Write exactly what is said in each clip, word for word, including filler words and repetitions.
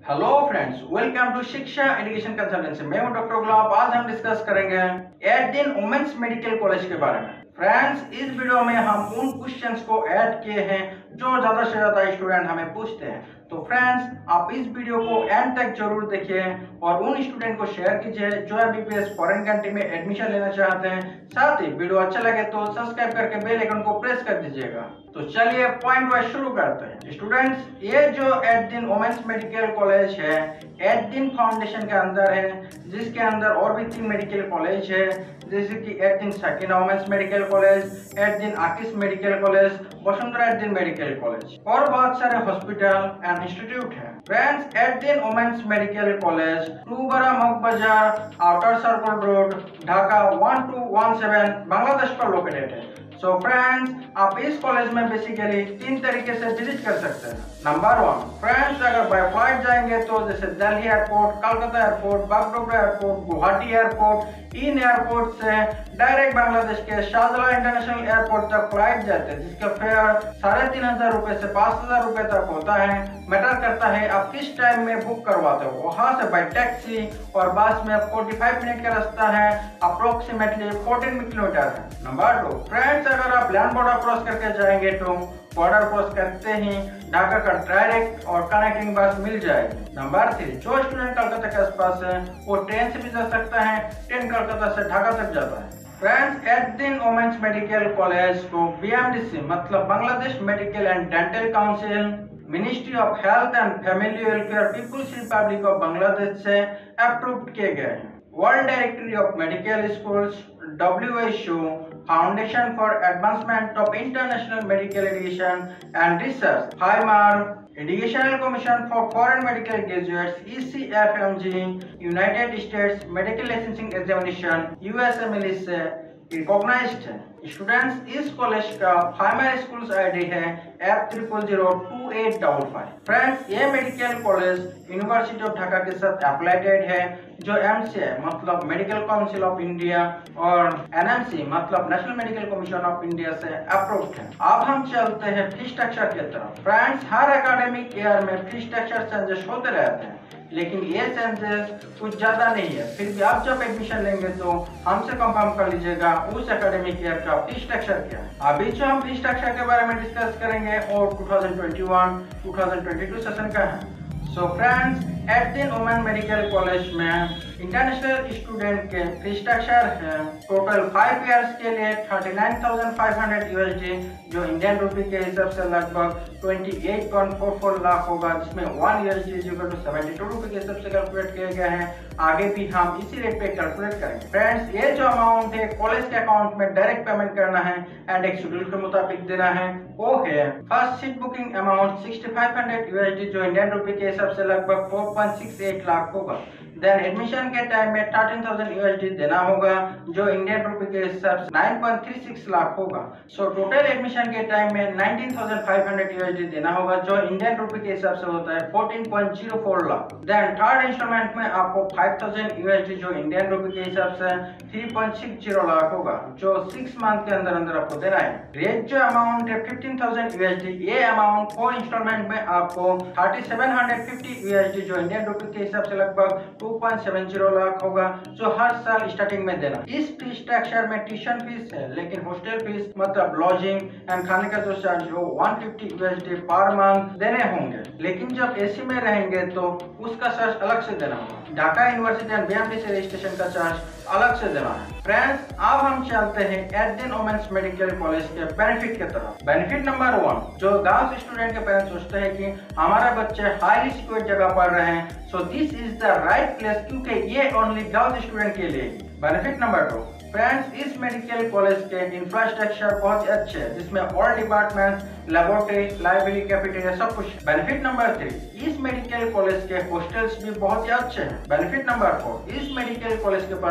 Hello friends, welcome to Shiksha education consultancy. मैं हूं doctor गुलाब। आज हम डिस्कस करेंगे eight Din women's medical college के बारे में। फ्रेंड्स, इस वीडियो में हम उन क्वेश्चंस को ऐड किए हैं जो ज्यादा से ज्यादा स्टूडेंट हमें पूछते हैं। तो फ्रेंड्स, आप इस वीडियो को एंड तक जरूर देखिए और उन स्टूडेंट को शेयर कीजिए जो एमबीबीएस फॉरेन कंट्री में एडमिशन लेना चाहते हैं। साथ ही वीडियो अच्छा लगे तो सब्सक्राइब करके बेल आइकन को प्रेस कर दीजिएगा। तो चलिए पॉइंट वाइज शुरू करते हैं। स्टूडेंट्स, ये जो Ad Din women's medical college है एट दिन फाउंडेशन के अंदर है, जिसके अंदर और भी तीन मेडिकल कॉलेज है, जैसे कि Ad Din Sakina women's medical college, Ad Din Akij medical college, Basundhara Ad Din medical college और बहुत सारे हॉस्पिटल एंड इंस्टीट्यूट है। Friends, Ad Din women's medical college two Bara Moghbazar outer circle road Dhaka one two one seven Bangladesh पर लोकेटेड है। सो so फ्रेंड्स, आप इस कॉलेज में बेसिकली तीन तरीके से विजिट कर सकते हैं। नंबर वन, फ्रेंड्स अगर बाय फ्लाइट जाएंगे तो जैसे Delhi airport, Calcutta airport, Bagdogra airport, Guwahati airport, इन एयरपोर्ट से डायरेक्ट बांग्लादेश के शाहजला इंटरनेशनल एयरपोर्ट तक फ्लाइट जाते हैं, जिसका फेयर साढ़े तीन हजार रुपए से पाँच हजार रुपए तक होता है। मैटर करता है आप किस टाइम में बुक करवाते हो। वहां से बाय टैक्सी और बस में पैंतालीस मिनट का रास्ता है, अप्रोक्सीमेटली चौदह किलोमीटर है। नंबर टू, फ्रेंड्स अगर आप लैंड बॉर्डर क्रॉस करके जाएंगे तो बॉर्डर क्रॉस करते ही ढाका का डायरेक्ट और कनेक्टिंग बस मिल जाएगी। नंबर थ्री, जो स्टूडेंट कलकत्ता के आसपास है वो ट्रेन से भी जा सकता है। ट्रेन कलकत्ता से ढाका तक जाता है। Friends, Ad Din women's medical college को बीएमडीसी मतलब Bangladesh medical and dental council, ministry of health and family welfare, people's republic of Bangladesh से अप्रूव्ड किए गए हैं। World directory of medical schools, W H O, foundation for advancement of international medical education and research, FAIMER, educational commission for foreign medical graduates, E C F M G, United States medical licensing examination, USMLE से recognised है। Students, इस college का FAIMER schools ID है F triple zero two eight double five. Friends, ये medical college university of Dhaka के साथ affiliated है, जो एमसीआई मतलब मेडिकल काउंसिल ऑफ इंडिया और एनएमसी मतलब national medical commission of India से अप्रूव्ड है। अब हम चलते हैं फी स्ट्रक्चर की तरफ। फ्रेंड्स, हर एकेडमिक ईयर में फी स्ट्रक्चर चेंजेस होते रहते हैं, लेकिन ये चेंजेस कुछ ज्यादा नहीं है। फिर भी आप जब एडमिशन लेंगे तो हमसे कंफर्म कर लीजिएगा उस एकेडमिक ईयर का फी स्ट्रक्चर क्या है। अभी जो हम फी स्ट्रक्चर के बारे में डिस्कस करेंगे और two thousand twenty one two thousand twenty two session का है। So friends, Ad Din women medical college में इंटरनेशनल स्टूडेंट के फी स्ट्रक्चर है टोटल फाइव इयर्स के लिए thirty nine thousand five hundred USD, जो इंडियन रुपी के हिसाब से लगभग अट्ठाईस पॉइंट फोर फोर लाख होगा, जिसमें one USD equal to seventy two rupee के हिसाब से कैलकुलेट किया गया है। आगे भी हम इसी रेट पे कैलकुलेट करेंगे। फ्रेंड्स, ये जो अमाउंट है कॉलेज के अकाउंट में डायरेक्ट पेमेंट करना है एंड एक शेड्यूल के मुताबिक देना है। वो है first seat booking amount sixty five hundred USD, जो इंडियन रुपी के हिसाब से लगभग four point six eight lakh होगा। देन एडमिशन के टाइम में थर्टीन थाउजेंड यूएसडी देना होगा, जो इंडियन रुपी के हिसाब से nine point three six lakh होगा। सो टोटल एडमिशन के टाइम में nineteen thousand five hundred USD देना होगा, जो इंडियन रुपी के हिसाब से होता है fourteen point zero four lakh. Then third instalment में आपको फाइव थाउजेंड यूएसडी, जो इंडियन रुपी के हिसाब से three point six zero lakh होगा, जो सिक्स मंथ के अंदर अंदर आपको देना है। रेट जो अमाउंट है फिफ्टीन थाउजेंड यूएसडी, ये अमाउंट फोर इंस्टॉलमेंट में आपको thirty seven hundred fifty USD, जो इंडियन रुपी के हिसाब से लगभग two point seven zero lakh होगा, जो हर साल स्टार्टिंग में देना। इस फी स्ट्रक्चर में ट्यूशन फीस है, लेकिन हॉस्टल फीस मतलब लॉजिंग एंड खाने का जो चार्ज हो one fifty USD per month देने होंगे। लेकिन जब एसी में रहेंगे तो उसका चार्ज अलग से देना होगा। Dhaka university and BMDC registration का चार्ज अलग से देना है। फ्रेंड्स, अब हम चलते हैं Ad Din women's medical college के बेनिफिट की तरफ। बेनिफिट नंबर वन, जो गांव स्टूडेंट के पेरेंट्स सोचते हैं कि हमारे बच्चे हाईली सिक्योर जगह पढ़ रहे हैं, so this is the right place, क्योंकि ये ओनली गर्ल्स स्टूडेंट के लिए। बेनिफिट नंबर टू, फ्रेंड्स, इस मेडिकल कॉलेज के इंफ्रास्ट्रक्चर बहुत ही अच्छे हैं, जिसमें all departments, laboratory, library, cafeteria सब कुछ। बेनिफिट नंबर थ्री, इस मेडिकल कॉलेज के हॉस्टल्स भी बहुत ही अच्छे हैं। बेनिफिट नंबर फोर, इस मेडिकल कॉलेज के पास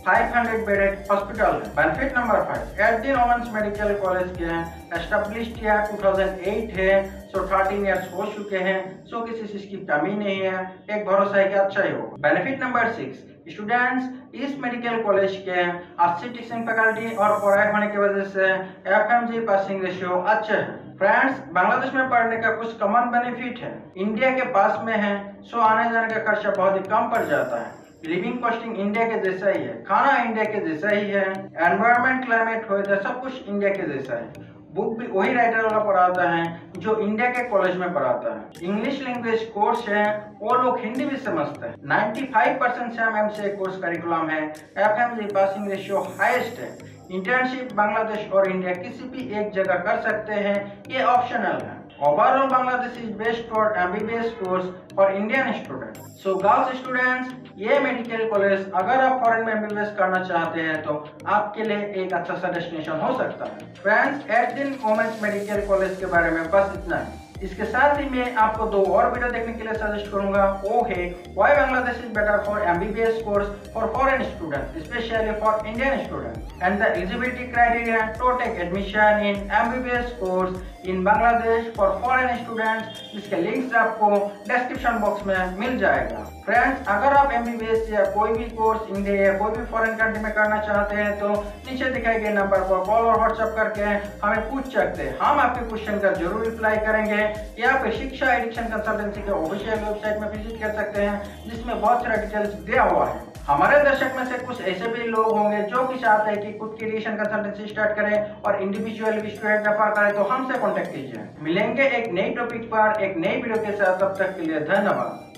फाइव हंड्रेड बेडेड हॉस्पिटल है। Benefit number five, Ad women's medical college के हैं, established year two thousand eight है, सो थर्टीन इयर्स हो चुके हैं, सो किसी चीज की कमी नहीं है, एक भरोसा है कि अच्छा ही होगा। बेनिफिट नंबर सिक्स, स्टूडेंट्स इस मेडिकल कॉलेज के अच्छी टीचिंग फैकल्टी और पढ़ाई होने की वजह से एफएमजी पासिंग रेशियो अच्छे हैं। फ्रेंड्स, बांग्लादेश में पढ़ने का कुछ कॉमन बेनिफिट है, इंडिया के पास में है, सो आने जाने का खर्चा बहुत ही कम पड़ जाता है, लिविंग कॉस्टिंग इंडिया के जैसा ही है, खाना इंडिया के जैसा ही है, एनवायरमेंट क्लाइमेट वेदर सब कुछ इंडिया के जैसा है, बुक भी वही राइटर वाला पढ़ाता है जो इंडिया के कॉलेज में पढ़ाता है, इंग्लिश लैंग्वेज कोर्स है, वो लोग हिंदी भी समझते हैं, पचानवे percent same MCA course curriculum है, एफएमजी पासिंग रेशियो हाईएस्ट है, इंटर्नशिप बांग्लादेश और इंडिया किसी भी एक जगह कर सकते हैं, ये ऑप्शनल है। Overall Bangladesh is best for MBBS course for Indian student. So girls students, ये मेडिकल कॉलेज अगर आप फॉरेन में एमबीबीएस करना चाहते हैं तो आपके लिए एक अच्छा सा डेस्टिनेशन हो सकता है। Friends, Ad Din women's medical college के बारे में बस इतना है। इसके साथ ही मैं आपको दो और वीडियो देखने के लिए सजेस्ट करूंगा, वो है why Bangladesh is better for MBBS course for foreign student specially for Indian student and the eligibility criteria to take admission in MBBS course in Bangladesh for foreign students. इसके लिंक्स आपको डिस्क्रिप्शन बॉक्स में मिल जाएगा। Friends, अगर आप MBBS या कोई भी कोर्स इंडिया या कोई भी फॉरेन कंट्री में करना चाहते हैं तो नीचे दिखाए गए नंबर पर कॉल और व्हाट्सएप करके हमें पूछ सकते हैं, हम आपके क्वेश्चन का जरूर रिप्लाई करेंगे। या फिर शिक्षा एजुकेशन कंसल्टेंसी के ऑफिशियल वेबसाइट में विजिट कर सकते हैं जिसमें बहुत सारा डिटेल्स दिया हुआ है। हमारे दर्शक में से कुछ ऐसे भी लोग होंगे जो कि चाहते हैं कि खुद की एजुकेशन कंसल्टेंसी स्टार्ट करें और इंडिविजुअल भी स्टूडेंट रेफर करें, तो हमसे कॉन्टेक्ट कीजिए। मिलेंगे एक नई टॉपिक पर एक नई वीडियो के साथ, तब तक के लिए धन्यवाद।